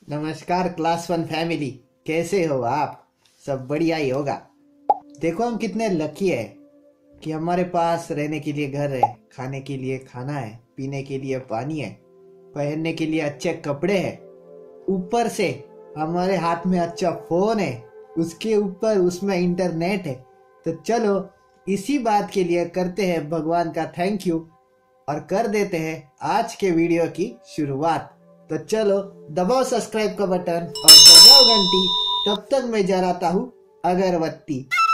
नमस्कार class one family, कैसे हो आप? सब बढ़िया ही होगा। देखो हम कितने लकी है कि हमारे पास रहने के लिए घर है, खाने के लिए खाना है, पीने के लिए पानी है, पहनने के लिए अच्छे कपड़े हैं, ऊपर से हमारे हाथ में अच्छा फोन है, उसके ऊपर उसमें इंटरनेट है। तो चलो इसी बात के लिए करते हैं भगवान का थैंक यू और कर देते हैं आज के वीडियो की शुरुआत। तो चलो दबाओ सब्सक्राइब का बटन और बजाओ घंटी, तब तक मैं जलाता हूँ अगरबत्ती।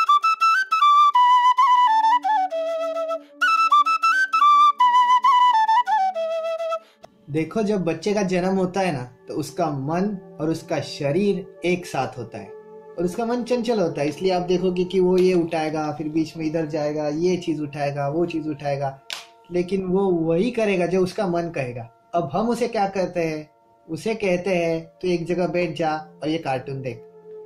देखो जब बच्चे का जन्म होता है ना, तो उसका मन और उसका शरीर एक साथ होता है और उसका मन चंचल होता है। इसलिए आप देखोगे कि वो ये उठाएगा, फिर बीच में इधर जाएगा, ये चीज उठाएगा, वो चीज उठाएगा, लेकिन वो वही करेगा जो उसका मन कहेगा। अब हम उसे क्या करते हैं? उसे कहते हैं तो एक जगह बैठ जा और ये कार्टून देख।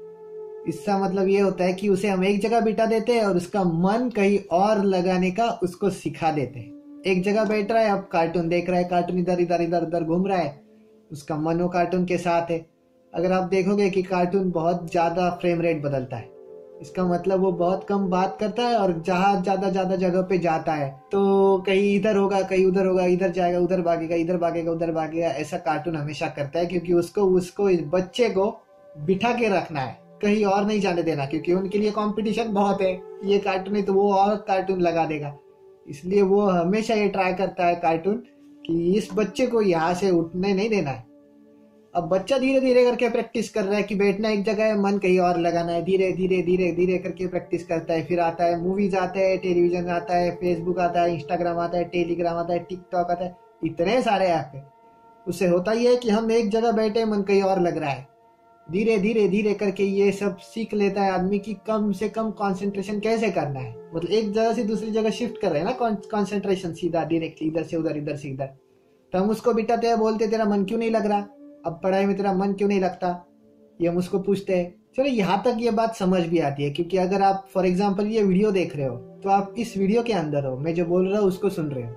इसका मतलब ये होता है कि उसे हम एक जगह बिठा देते हैं और उसका मन कहीं और लगाने का उसको सिखा देते हैं। एक जगह बैठ रहा है, अब कार्टून देख रहा है, कार्टून इधर इधर इधर उधर घूम रहा है, उसका मन वो कार्टून के साथ है। अगर आप देखोगे कि कार्टून बहुत ज्यादा फ्रेम रेट बदलता है, इसका मतलब वो बहुत कम बात करता है और जहाँ ज्यादा जगह पे जाता है तो कहीं इधर होगा, कहीं उधर होगा, इधर जाएगा, उधर भागेगा, इधर भागेगा, उधर भागेगा। ऐसा कार्टून हमेशा करता है क्योंकि उसको इस बच्चे को बिठा के रखना है, कहीं और नहीं जाने देना, क्योंकि उनके लिए कंपटीशन बहुत है। ये कार्टून है तो वो और कार्टून लगा देगा। इसलिए वो हमेशा ये ट्राई करता है कार्टून कि इस बच्चे को यहाँ से उठने नहीं देना है। अब बच्चा धीरे धीरे करके प्रैक्टिस कर रहा है कि बैठना एक जगह है, मन कहीं और लगाना है। धीरे धीरे धीरे धीरे करके प्रैक्टिस करता है। फिर आता है मूवीज आता है, टेलीविजन आता है, फेसबुक आता है, इंस्टाग्राम आता है, टेलीग्राम आता है, टिकटॉक आता है, इतने सारे ऐप है। उससे होता ही है कि हम एक जगह बैठे, मन कहीं और लग रहा है। धीरे धीरे धीरे करके ये सब सीख लेता है आदमी की कम से कम कंसंट्रेशन कैसे करना है। मतलब एक जगह से दूसरी जगह शिफ्ट कर रहे हैं ना कंसंट्रेशन, सीधा डायरेक्टली इधर से उधर, इधर से इधर। तो हम उसको बिठाते हैं, बोलते तेरा मन क्यों नहीं लग रहा, अब पढ़ाई में तेरा मन क्यों नहीं लगता, ये हम उसको पूछते हैं। चलो यहाँ तक ये बात समझ भी आती है, क्योंकि अगर आप फॉर एग्जांपल ये वीडियो देख रहे हो तो आप इस वीडियो के अंदर हो, मैं जो बोल रहा हूँ उसको सुन रहे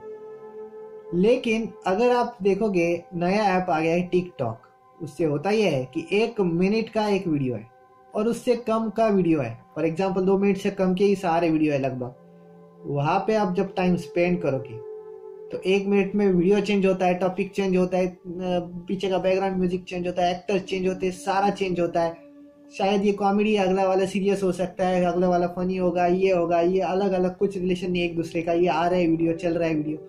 हो। लेकिन अगर आप देखोगे नया ऐप आ गया है टिकटॉक, उससे होता यह है कि 1 मिनट का एक वीडियो है और उससे कम का वीडियो है। फॉर एग्जाम्पल 2 मिनट से कम के ही सारे वीडियो है लगभग। वहां पे आप जब टाइम स्पेंड करोगे तो 1 मिनट में वीडियो चेंज होता है, टॉपिक चेंज होता है, पीछे का बैकग्राउंड म्यूजिक चेंज होता है, एक्टर चेंज होते हैं, सारा चेंज होता है। शायद ये कॉमेडी, अगला वाला सीरियस हो सकता है, अगला वाला फनी होगा, ये अलग अलग, कुछ रिलेशन नहीं एक दूसरे का। ये आ रहा है वीडियो, चल रहा है वीडियो,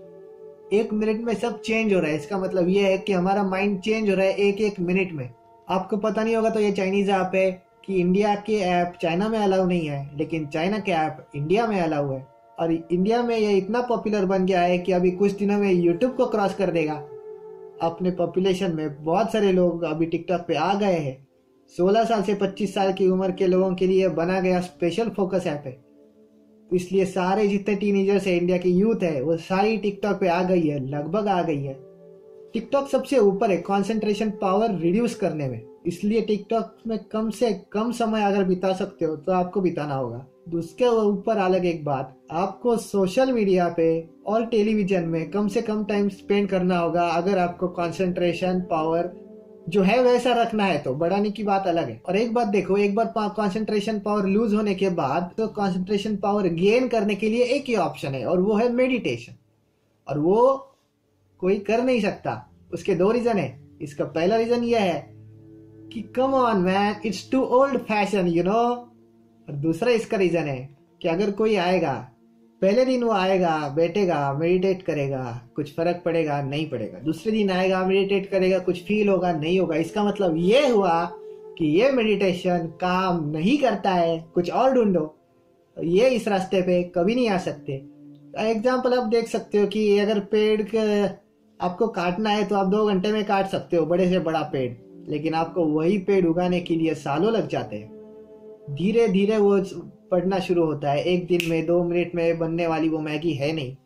1 मिनट में सब चेंज हो रहा है। इसका मतलब ये है कि हमारा माइंड चेंज हो रहा है एक मिनट में। आपको पता नहीं होगा तो ये चाइनीज ऐप है कि इंडिया के ऐप चाइना में अलाउ नहीं है, लेकिन चाइना के ऐप इंडिया में अलाउ है। और इंडिया में ये इतना पॉपुलर बन गया है कि अभी कुछ दिनों में यूट्यूब को क्रॉस कर देगा। अपने पॉपुलेशन में बहुत सारे लोग अभी टिकटॉक पे आ गए हैं। 16 साल से 25 साल की उम्र के लोगों के लिए बना गया स्पेशल फोकस ऐप है। इसलिए सारे जितने टीनेजर्स है, इंडिया की यूथ है, वो सारी टिकटॉक पे आ गई है, लगभग आ गई है। टिकटॉक सबसे ऊपर है कंसंट्रेशन पावर रिड्यूस करने में। इसलिए टिकटॉक में कम से कम समय अगर बिता सकते हो तो आपको बिताना होगा। उसके ऊपर अलग एक बात, आपको सोशल मीडिया पे और टेलीविजन में कम से कम टाइम स्पेंड करना होगा अगर आपको कंसंट्रेशन पावर जो है वैसा रखना है। तो बढ़ाने की बात अलग है। और एक बात देखो, एक बार कंसंट्रेशन पावर लूज होने के बाद तो कंसंट्रेशन पावर गेन करने के लिए एक ही ऑप्शन है और वो है मेडिटेशन। और वो कोई कर नहीं सकता। उसके 2 रीजन है। इसका पहला रीजन ये है कि come on man, it's too old fashion you know. और दूसरा इसका रीजन है कि अगर कोई आएगा, पहले दिन वो आएगा, बैठेगा, मेडिटेट करेगा, कुछ फर्क पड़ेगा नहीं पड़ेगा। दूसरे दिन आएगा, मेडिटेट करेगा, कुछ फील होगा नहीं होगा। इसका मतलब ये हुआ कि ये मेडिटेशन काम नहीं करता है, कुछ और ढूंढो। ये इस रास्ते पे कभी नहीं आ सकते। एग्जाम्पल आप देख सकते हो कि अगर पेड़ आपको काटना है तो आप 2 घंटे में काट सकते हो बड़े से बड़ा पेड़, लेकिन आपको वही पेड़ उगाने के लिए सालों लग जाते हैं। धीरे धीरे वो पढ़ना शुरू होता है। 1 दिन में, 2 मिनट में बनने वाली वो मैगी है नहीं।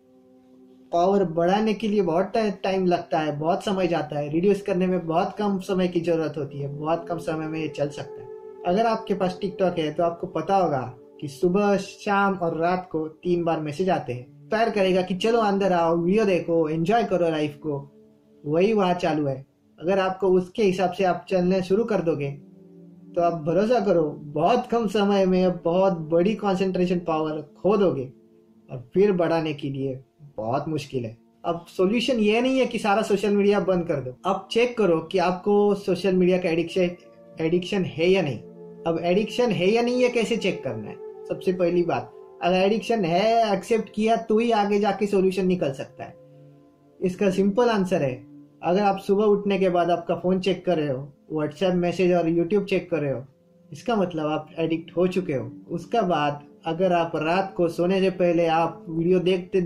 पावर बढ़ाने के लिए बहुत टाइम लगता है, बहुत समय जाता है। रिड्यूस करने में बहुत कम समय की जरूरत होती है, बहुत कम समय में ये चल सकता है। अगर आपके पास टिकटॉक है तो आपको पता होगा कि सुबह, शाम और रात को 3 बार मैसेज आते हैं। पैर करेगा कि चलो अंदर आओ, वीडियो देखो, एंजॉय करो लाइफ को। वही वहां चालू है। अगर आपको उसके हिसाब से आप चलने शुरू कर दोगे तो आप भरोसा करो बहुत कम समय में बहुत बड़ी कंसंट्रेशन पावर खो दोगे, और फिर बढ़ाने के लिए बहुत मुश्किल है। अब सॉल्यूशन ये नहीं है कि सारा सोशल मीडिया बंद कर दो। अब चेक करो कि आपको सोशल मीडिया का एडिक्शन है या नहीं। अब एडिक्शन है या नहीं ये कैसे चेक करना है? सबसे पहली बात, अगर एडिक्शन है एक्सेप्ट किया तो ही आगे जाके सॉल्यूशन निकल सकता है। इसका सिंपल आंसर है, अगर आप सुबह उठने के बाद आपका फोन चेक कर रहे हो, व्हाट्सएप मैसेज और यूट्यूब चेक कर रहे हो, इसका मतलब आप एडिक्ट हो चुके हो। उसका बाद अगर आप रात को सोने से पहले आप वीडियो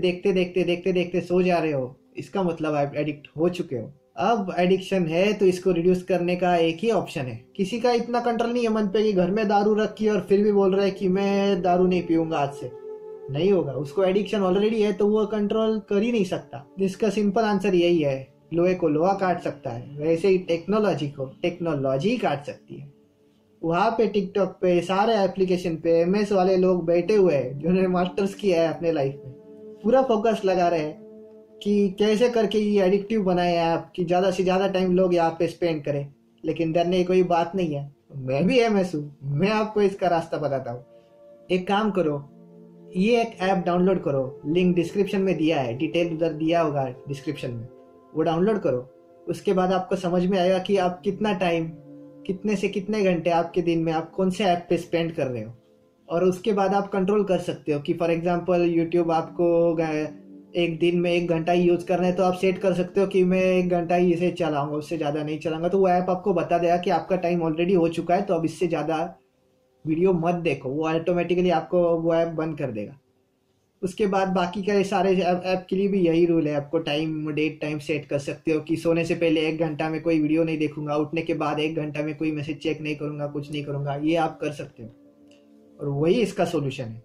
देखते सो जा रहे हो, इसका मतलब आप एडिक्ट हो चुके हो। अब एडिक्शन है तो इसको रिड्यूस करने का एक ही ऑप्शन है। किसी का इतना कंट्रोल नहीं है मन पे कि घर में दारू रखी और फिर भी बोल रहा है कि मैं दारू नहीं पीऊंगा आज से। नहीं होगा, उसको एडिक्शन ऑलरेडी है तो वो कंट्रोल कर ही नहीं सकता। इसका सिंपल आंसर यही है, लोहे को लोहा काट सकता है, वैसे ही टेक्नोलॉजी को टेक्नोलॉजी काट सकती है। वहां पे टिकटॉक पे सारे एप्लीकेशन पे एमएस वाले लोग बैठे हुए हैं जिन्होंने मास्टर्स किया है अपने लाइफ में, पूरा फोकस लगा रहे हैं कि कैसे करके ये एडिक्टिव बनाए ऐप कि ज्यादा से ज्यादा टाइम लोग यहाँ पे स्पेंड करें। लेकिन डरने की कोई बात नहीं है, मैं भी एमएस हूँ, मैं आपको इसका रास्ता बताता हूँ। एक काम करो, ये एक ऐप डाउनलोड करो, लिंक डिस्क्रिप्शन में दिया है, डिटेल उधर दिया होगा डिस्क्रिप्शन में, वो डाउनलोड करो। उसके बाद आपको समझ में आएगा कि आप कितना टाइम, कितने से कितने घंटे आपके दिन में आप कौन से ऐप पे स्पेंड कर रहे हो, और उसके बाद आप कंट्रोल कर सकते हो कि फॉर एग्जांपल यूट्यूब आपको एक दिन में 1 घंटा ही यूज करना है तो आप सेट कर सकते हो कि मैं 1 घंटा ही इसे चलाऊंगा, उससे ज़्यादा नहीं चलाऊंगा। तो वो ऐप आपको बता देगा कि आपका टाइम ऑलरेडी हो चुका है तो अब इससे ज़्यादा वीडियो मत देखो, वो ऑटोमेटिकली आपको वो ऐप बंद कर देगा। उसके बाद बाकी के सारे ऐप के लिए भी यही रूल है, आपको डेट टाइम सेट कर सकते हो कि सोने से पहले 1 घंटा में कोई वीडियो नहीं देखूंगा, उठने के बाद 1 घंटा में कोई मैसेज चेक नहीं करूंगा, कुछ नहीं करूंगा, ये आप कर सकते हो। और वही इसका सोल्यूशन है,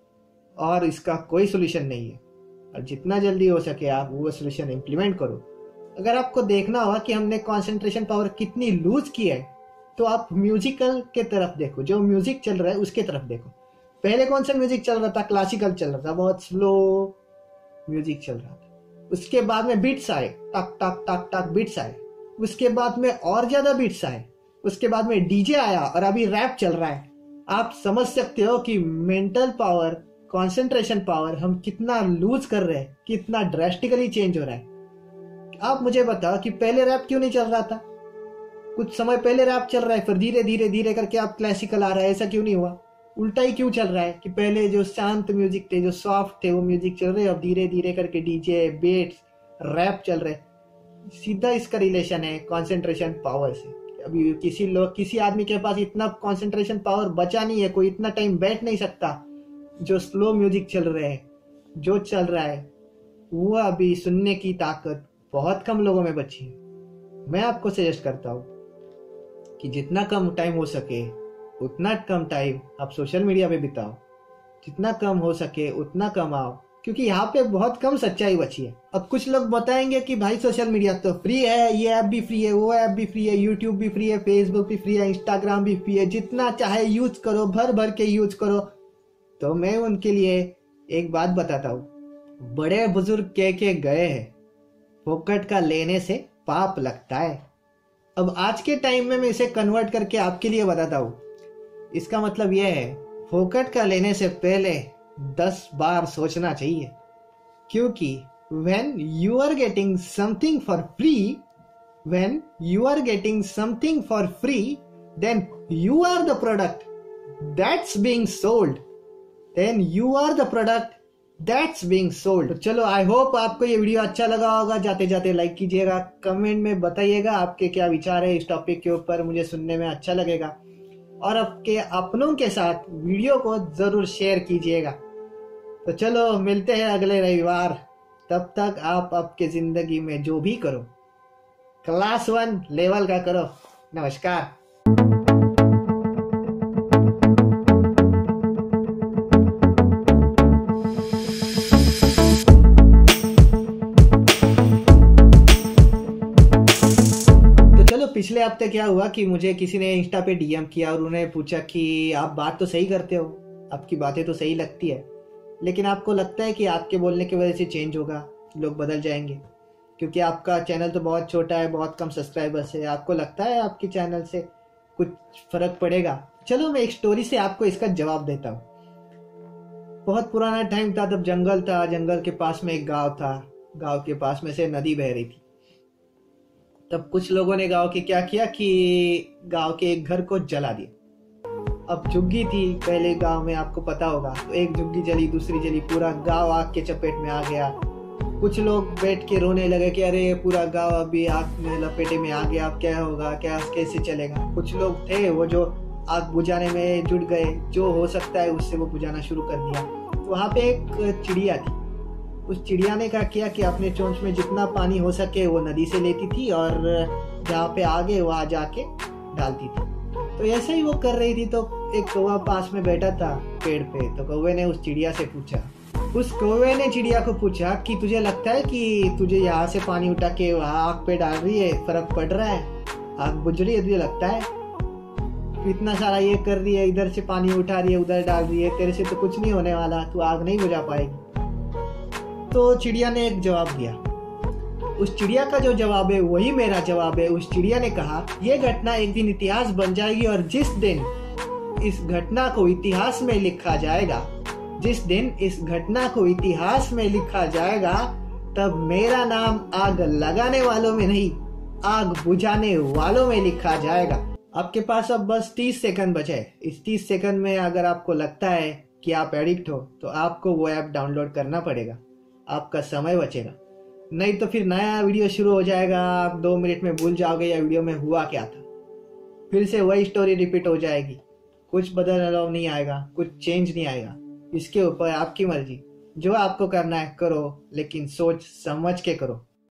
और इसका कोई सोल्यूशन नहीं है। और जितना जल्दी हो सके आप वो सोल्यूशन इम्प्लीमेंट करो। अगर आपको देखना होगा कि हमने कंसंट्रेशन पावर कितनी लूज की है तो आप म्यूजिकल के तरफ देखो, जो म्यूजिक चल रहा है उसके तरफ देखो। पहले कौन सा म्यूजिक चल रहा था? क्लासिकल चल रहा था, बहुत स्लो म्यूजिक चल रहा था। उसके बाद में बीट्स आए, टक टक टक टक बीट्स आए, उसके बाद में और ज्यादा बीट्स आए, उसके बाद में डीजे आया और अभी रैप चल रहा है। आप समझ सकते हो कि मेंटल पावर, कंसंट्रेशन पावर हम कितना लूज कर रहे हैं, कितना ड्रास्टिकली चेंज हो रहा है। आप मुझे बताओ कि पहले रैप क्यों नहीं चल रहा था? कुछ समय पहले रैप चल रहा है, फिर धीरे धीरे धीरे करके आप क्लासिकल आ रहा है, ऐसा क्यों नहीं हुआ? उल्टा ही क्यों चल रहा है कि पहले जो शांत म्यूजिक थे, जो सॉफ्ट थे, वो म्यूजिक चल रहे हैं, अब धीरे धीरे करके डीजे, बीट्स, रैप चल रहे। सीधा इसका रिलेशन है कंसंट्रेशन पावर से। अभी किसी आदमी के पास इतना कंसंट्रेशन पावर बचा नहीं है, कोई इतना टाइम बैठ नहीं सकता। जो स्लो म्यूजिक चल रहे हैं, जो चल रहा है, वो अभी सुनने की ताकत बहुत कम लोगों में बची है। मैं आपको सजेस्ट करता हूँ कि जितना कम टाइम हो सके उतना कम टाइम आप सोशल मीडिया पे बिताओ, जितना कम हो सके उतना कम आओ, क्योंकि यहाँ पे बहुत कम सच्चाई बची है। अब कुछ लोग बताएंगे कि भाई सोशल मीडिया तो फ्री है, ये ऐप भी फ्री है, वो ऐप भी फ्री है, यूट्यूब भी फ्री है, फेसबुक भी फ्री है, इंस्टाग्राम भी फ्री है, जितना चाहे यूज करो, भर भर के यूज करो। तो मैं उनके लिए एक बात बताता हूँ, बड़े बुजुर्ग कह के गए हैं, फोकट का लेने से पाप लगता है। अब आज के टाइम में मैं इसे कन्वर्ट करके आपके लिए बताता हूँ। इसका मतलब यह है, फोकट का लेने से पहले 10 बार सोचना चाहिए, क्योंकि when you are getting something for free, then you are the product that's being sold. तो चलो, आई होप आपको ये वीडियो अच्छा लगा होगा। जाते जाते लाइक कीजिएगा, कमेंट में बताइएगा आपके क्या विचार है इस टॉपिक के ऊपर, मुझे सुनने में अच्छा लगेगा। और आपके अपनों के साथ वीडियो को जरूर शेयर कीजिएगा। तो चलो, मिलते हैं अगले रविवार। तब तक आप आपके जिंदगी में जो भी करो, क्लास 1 लेवल का करो। नमस्कार। पिछले हफ्ते क्या हुआ कि मुझे किसी ने इंस्टा पे डीएम किया और उन्हें पूछा कि आप बात तो सही करते हो, आपकी बातें तो सही लगती है, लेकिन आपको लगता है कि आपके बोलने की वजह से चेंज होगा, लोग बदल जाएंगे? क्योंकि आपका चैनल तो बहुत छोटा है, बहुत कम सब्सक्राइबर्स है, आपको लगता है आपके चैनल से कुछ फर्क पड़ेगा? चलो मैं एक स्टोरी से आपको इसका जवाब देता हूँ। बहुत पुराना टाइम था, तब जंगल था, जंगल के पास में एक गांव था, गांव के पास में से नदी बह रही थी। तब कुछ लोगों ने गांव के क्या किया कि गांव के एक घर को जला दिया। अब झुग्गी थी पहले गांव में, आपको पता होगा, तो एक झुग्गी जली, दूसरी जली, पूरा गांव आग के चपेट में आ गया। कुछ लोग बैठ के रोने लगे कि अरे पूरा गांव अभी आग में लपेटे में आ गया, अब क्या होगा, क्या कैसे चलेगा। कुछ लोग थे वो जो आग बुझाने में जुट गए, जो हो सकता है उससे वो बुझाना शुरू कर दिया। तो वहाँ पे एक चिड़िया थी। उस चिड़िया ने क्या किया कि अपने चोंच में जितना पानी हो सके वो नदी से लेती थी और जहाँ पे आगे वहाँ जाके डालती थी। तो ऐसे ही वो कर रही थी। तो एक कौवा पास में बैठा था पेड़ पे। तो कौवे ने उस चिड़िया से पूछा, उस कौवे ने चिड़िया को पूछा कि तुझे लगता है कि तुझे यहाँ से पानी उठा के वहाँ आग पे डाल रही है, फर्क पड़ रहा है, आग बुझ रही है, तुझे लगता है? इतना सारा ये कर रही है, इधर से पानी उठा रही है, उधर डाल रही है, तेरे से तो कुछ नहीं होने वाला, तू आग नहीं बुझा पाएगी। तो चिड़िया ने एक जवाब दिया। उस चिड़िया का जो जवाब है वही मेरा जवाब है। उस चिड़िया ने कहा, यह घटना एक दिन इतिहास बन जाएगी और जिस दिन इस घटना को इतिहास में लिखा जाएगा, जिस दिन इस घटना को इतिहास में लिखा जाएगा, तब मेरा नाम आग लगाने वालों में नहीं, आग बुझाने वालों में लिखा जाएगा। आपके पास अब बस 30 सेकंड बचे। इस 30 सेकंड में अगर आपको लगता है कि आप एडिक्ट हो तो आपको वो ऐप डाउनलोड करना पड़ेगा, आपका समय बचेगा। नहीं तो फिर नया वीडियो शुरू हो जाएगा, आप 2 मिनट में भूल जाओगे या वीडियो में हुआ क्या था। फिर से वही स्टोरी रिपीट हो जाएगी, कुछ बदलाव नहीं आएगा, कुछ चेंज नहीं आएगा। इसके ऊपर आपकी मर्जी, जो आपको करना है करो, लेकिन सोच समझ के करो।